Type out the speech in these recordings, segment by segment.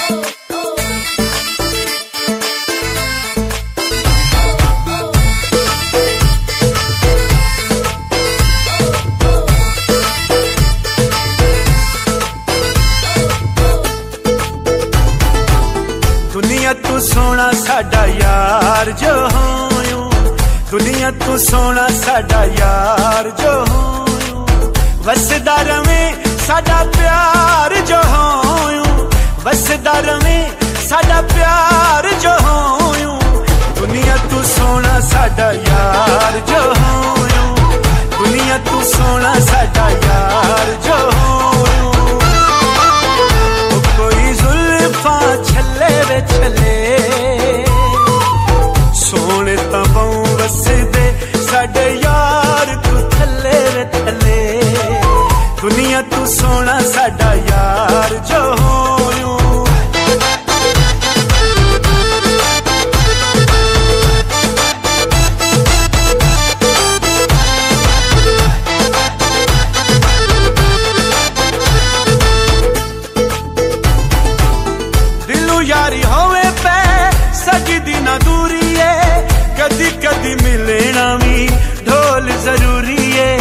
दुनिया तू सोना साडा यार जो होयूं, दुनिया तू सोना साडा यार जो होयूं, वसदा रवे साडा प्यार जो होयूं, वसदा रवे साडा प्यार जो होयूं। दुनिया तू सोना साडा यार जो होयूं, दुनिया तू सोना साडा यार जो होयूं। कोई जुल्फा छले वे छले सोने तबों वसदे साडे यार तू थले वे थले। दुनिया तू सोना साडा यार जो होयूं। यारी होवे पे सजदी ना दूरी है, कदी कदी मिलना भी ढोल जरूरी है।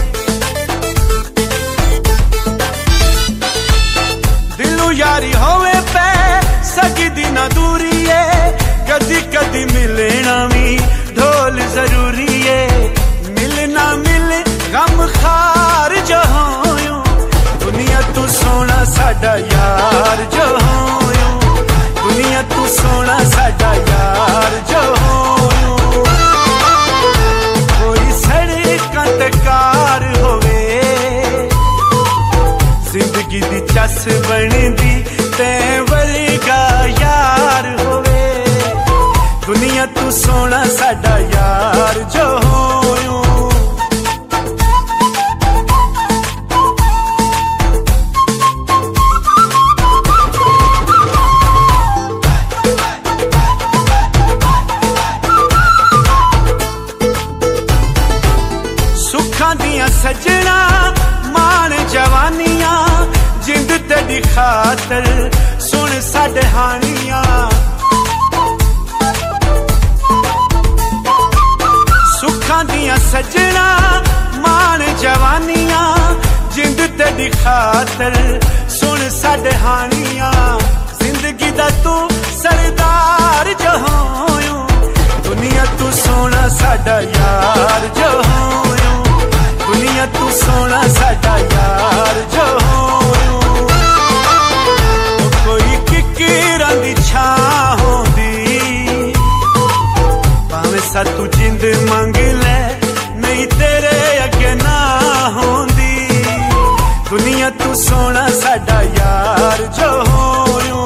दिलू यारी होवे पे सजदी ना दूरी है, कदी कदी मिलना भी ढोल जरूरी है। मिलना मिल गम खार जो होयूं, दुनिया तू सोना साडा यार जो होयूं, दुनिया तू सोना साडा यार जो होयूं। कोई सड़कां ते कार होवे, जिंदगी दी चस बनदी ते वर्गा यार होवे। दुनिया तू सोना साडा यार जो होयूं। सजना मान जवानियां जिंद तेरी खातर सुन साडे हानियां। सुखां दियां सजना मान जवानियां जिंद तेरी खातर सुन साडे हानियां। जिंदगी दा तू सरदार जो होयूं, दुनिया तू सोना साडा यार जो होयूं, दुनिया तू सोना साडा यार जो होयूं। कोई किकरां दी छां होंदी, भावें सा तू जिंद मंग ले नहीं तेरे अगे ना होंदी। दुनिया तू सोना साडा यार जो होयूं।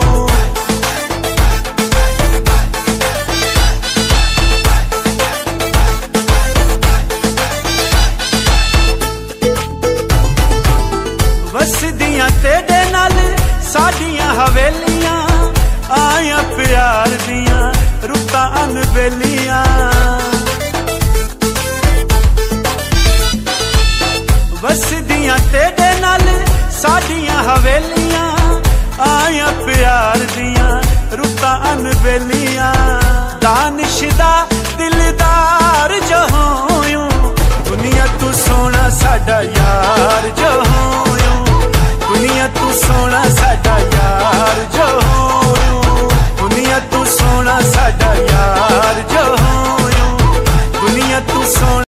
वसदियां तेरे नाल साडियां हवेलियां, आया प्यार दियां रुतां अनबेलियां। वसदियां तेरे नाल साडियां हवेलियां, आया प्यार दियां रुतां अनबेलियां। दानिशदा दिलदार जो होयूं, दुनिया तू सोना साडा यार जो होयूं, दुनिया तू सोना